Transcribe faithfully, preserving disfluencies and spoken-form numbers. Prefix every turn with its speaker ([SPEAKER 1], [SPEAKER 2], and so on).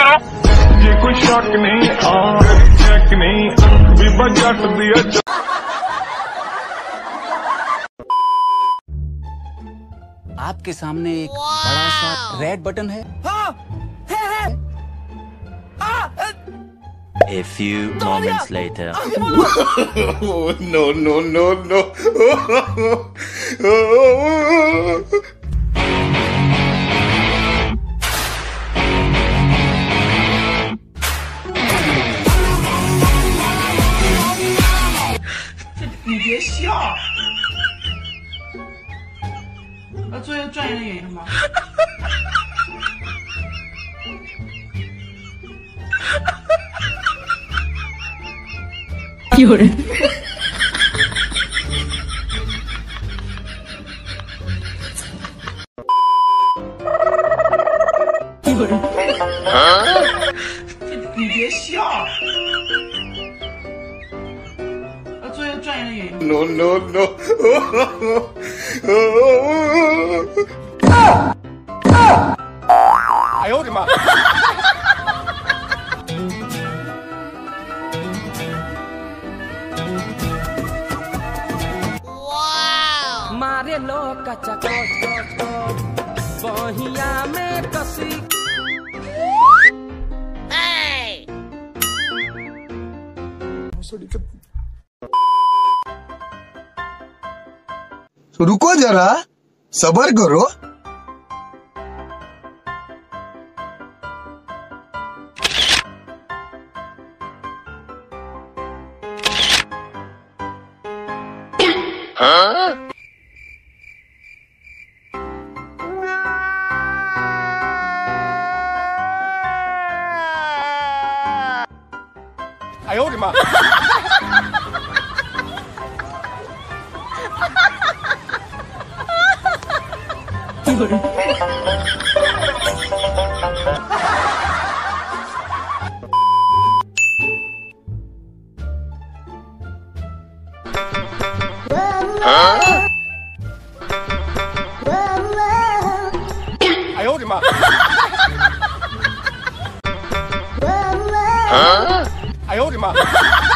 [SPEAKER 1] ये कोई शक नहीं आ चेक नहीं बीबा जट दिया।
[SPEAKER 2] आपके सामने एक बड़ा सा रेड बटन है। हाँ, है, है।
[SPEAKER 3] A few moments later.
[SPEAKER 1] Oh, no, no, no, no.
[SPEAKER 4] 你别笑。要做一个专业的演员吗？有人。有人。你别笑。要做一个专业的演员。
[SPEAKER 1] No, no, no. 哎呦我的妈！
[SPEAKER 5] मारे लो कच्चा कोच कोच कोच बहिया में कसी
[SPEAKER 6] रुको जरा सबर करो।
[SPEAKER 1] हाँ? 哎呦我的妈！
[SPEAKER 4] 有人。
[SPEAKER 1] 啊！哎呦我的妈！啊！哎呦我的妈！